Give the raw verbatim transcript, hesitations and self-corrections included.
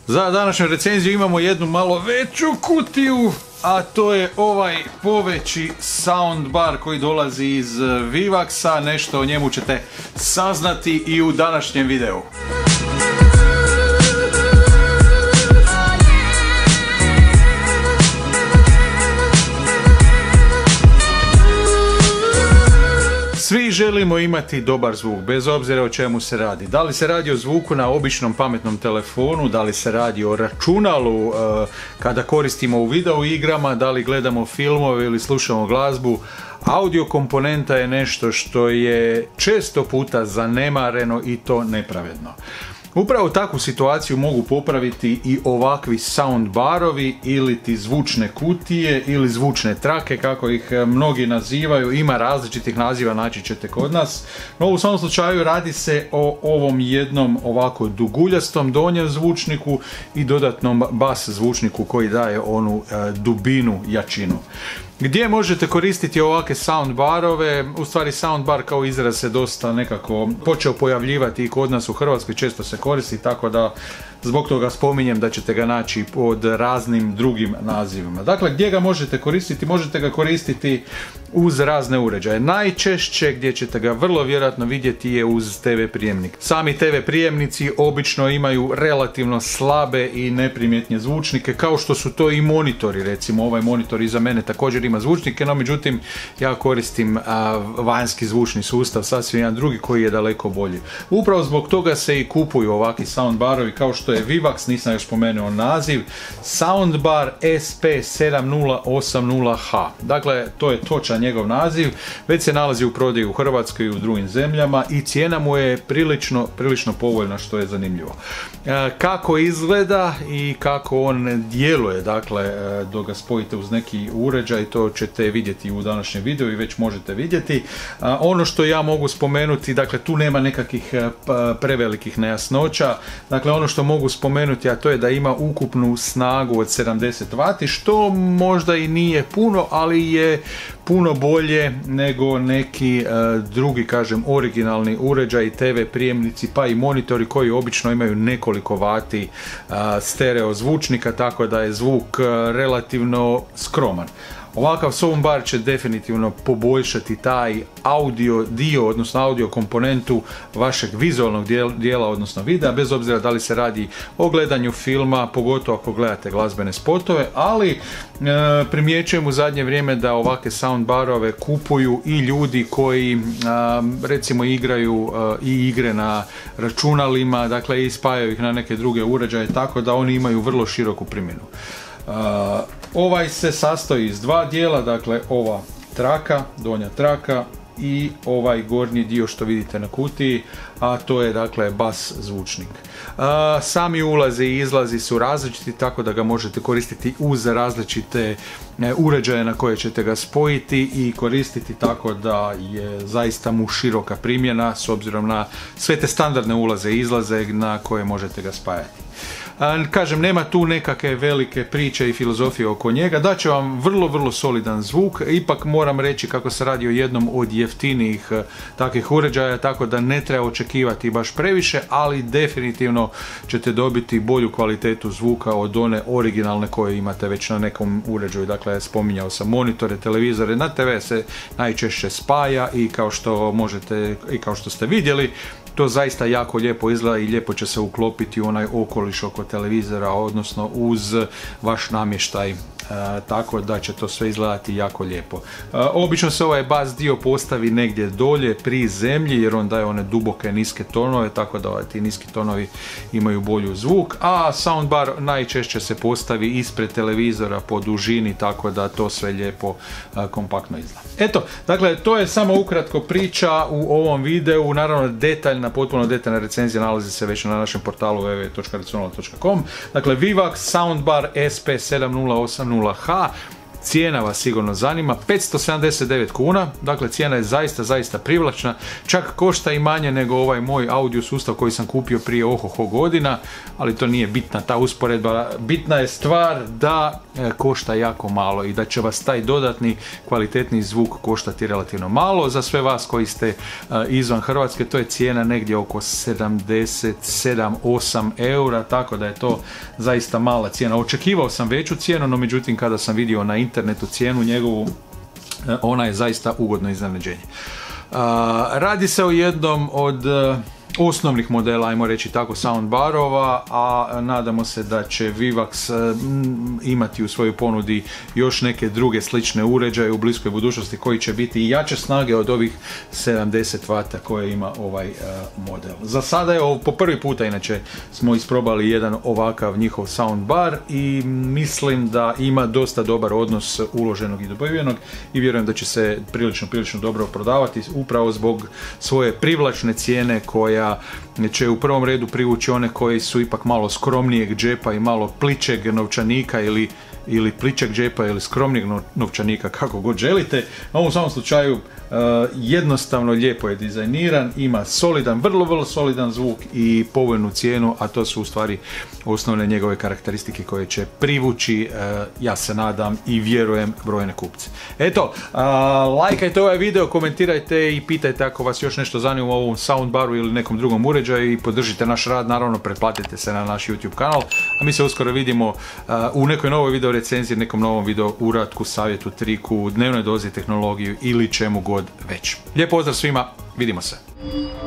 Za današnju recenziju imamo jednu malo veću kutiju, a to je ovaj poveći soundbar koji dolazi iz Vivaxa. Nešto o njemu ćete saznati i u današnjem videu. Svi želimo imati dobar zvuk, bez obzira o čemu se radi. Da li se radi o zvuku na običnom pametnom telefonu, da li se radi o računalu, kada koristimo u video igrama, da li gledamo filmove ili slušamo glazbu. Audio komponenta je nešto što je često puta zanemareno i to nepravedno. Upravo takvu situaciju mogu popraviti i ovakvi soundbarovi ili ti zvučne kutije ili zvučne trake, kako ih mnogi nazivaju. Ima različitih naziva, naći ćete kod nas. No u svom slučaju radi se o ovom jednom ovako duguljastom donjem zvučniku i dodatnom bas zvučniku koji daje onu e, dubinu, jačinu. Gdje možete koristiti ovakve soundbarove? U stvari soundbar kao izraz se dosta nekako počeo pojavljivati i kod nas u Hrvatskoj, često se koristi, tako da zbog toga spominjem da ćete ga naći pod raznim drugim nazivima. Dakle, gdje ga možete koristiti? Možete ga koristiti uz razne uređaje. Najčešće gdje ćete ga vrlo vjerojatno vidjeti je uz te ve prijemnik. Sami te ve prijemnici obično imaju relativno slabe i neprimjetne zvučnike, kao što su to i monitori. Recimo ovaj monitor iza mene također ima zvučnike, no međutim ja koristim a, vanjski zvučni sustav, sasvim jedan drugi koji je daleko bolji. Upravo zbog toga se i kupuju ovakvi soundbarovi kao što je Vivax, nisam još spomenuo naziv, Soundbar es pe sedam nula osam nula ha. Dakle, to je točan njegov naziv, već se nalazi u prodaji u Hrvatskoj i u drugim zemljama i cijena mu je prilično, prilično povoljna, što je zanimljivo. E, kako izgleda i kako on djeluje, dakle, dok ga spojite uz neki uređaj, to ćete vidjeti u današnjem videu i već možete vidjeti. E, ono što ja mogu spomenuti, dakle, tu nema nekakvih prevelikih nejasnoća. Dakle, ono što mogu spomenuti, a to je da ima ukupnu snagu od sedamdeset vati, što možda i nije puno, ali je puno bolje nego neki e, drugi, kažem, originalni uređaji, te ve prijemnici, pa i monitori koji obično imaju nekoliko vati e, stereo zvučnika, tako da je zvuk e, relativno skroman. Ovakav soundbar će definitivno poboljšati taj audio dio, odnosno audio komponentu vašeg vizualnog dijela, odnosno videa, bez obzira da li se radi o gledanju filma, pogotovo ako gledate glazbene spotove, ali e, primjećujem u zadnje vrijeme da ovakve soundbarove kupuju i ljudi koji a, recimo igraju a, i igre na računalima, dakle i spajaju ih na neke druge uređaje, tako da oni imaju vrlo široku primjenu. Uh, ovaj se sastoji iz dva dijela, dakle ova traka, donja traka i ovaj gornji dio što vidite na kutiji, a to je dakle bas zvučnik. Uh, sami ulazi i izlazi su različiti, tako da ga možete koristiti uz različite e, uređaje na koje ćete ga spojiti i koristiti, tako da je zaista mu široka primjena s obzirom na sve te standardne ulaze i izlaze na koje možete ga spajati. Kažem, nema tu nekakve velike priče i filozofije oko njega, daće vam vrlo, vrlo solidan zvuk. Ipak moram reći kako se radi o jednom od jeftinijih takvih uređaja, tako da ne treba očekivati baš previše, ali definitivno ćete dobiti bolju kvalitetu zvuka od one originalne koje imate već na nekom uređaju. Dakle, spominjao sam monitore, televizore, na te ve se najčešće spaja i kao što možete i kao što ste vidjeli, to zaista jako lijepo izgleda i lijepo će se uklopiti u onaj okoliš oko televizora, odnosno uz vaš namještaj. E, tako da će to sve izgledati jako lijepo. E, obično se ovaj bas dio postavi negdje dolje pri zemlji, jer on daje one duboke niske tonove, tako da ti niski tonovi imaju bolju zvuk, a soundbar najčešće se postavi ispred televizora po dužini, tako da to sve lijepo e, kompaktno izgleda. Eto, dakle, to je samo ukratko priča u ovom videu. Naravno, detaljna, potpuno detaljna recenzija nalazi se već na našem portalu w w w točka računalo točka com. Dakle, Vivax Soundbar es pe sedam nula osam nula ha. cijena vas sigurno zanima, petsto sedamdeset devet kuna, dakle cijena je zaista, zaista privlačna, čak košta i manje nego ovaj moj audio sustav koji sam kupio prije ohoho godina, ali to nije bitna ta usporedba, bitna je stvar da e, košta jako malo i da će vas taj dodatni kvalitetni zvuk koštati relativno malo. Za sve vas koji ste e, izvan Hrvatske, to je cijena negdje oko sedamdeset sedam osam eura, tako da je to zaista mala cijena. Očekivao sam veću cijenu, no međutim kada sam vidio na internetu cijenu njegovu, ona je zaista ugodno iznenađenje. Radi se o jednom od osnovnih modela, ajmo reći tako, soundbarova, a nadamo se da će Vivax imati u svojoj ponudi još neke druge slične uređaje u bliskoj budućnosti koji će biti i jače snage od ovih sedamdeset vata koje ima ovaj model. Za sada je ovo po prvi puta, inače smo isprobali jedan ovakav njihov soundbar i mislim da ima dosta dobar odnos uloženog i dobivenog i vjerujem da će se prilično, prilično dobro prodavati upravo zbog svoje privlačne cijene koja će u prvom redu privući one koji su ipak malo skromnijeg džepa i malo pličeg novčanika ili, ili pličeg džepa ili skromnijeg novčanika, kako god želite. A u svakom slučaju uh, jednostavno lijepo je dizajniran, ima solidan, vrlo, vrlo solidan zvuk i povoljnu cijenu, a to su u stvari osnovne njegove karakteristike koje će privući, uh, ja se nadam i vjerujem, brojne kupce. Eto, uh, lajkajte ovaj video, komentirajte i pitajte ako vas još nešto zanima u ovom soundbaru ili nekom drugom uređaju i podržite naš rad, naravno pretplatite se na naš YouTube kanal, a mi se uskoro vidimo uh, u nekoj novoj video recenziji, nekom novom video uratku, savjetu, triku, dnevnoj dozi tehnologiju ili čemu god već. Lijep pozdrav svima, vidimo se!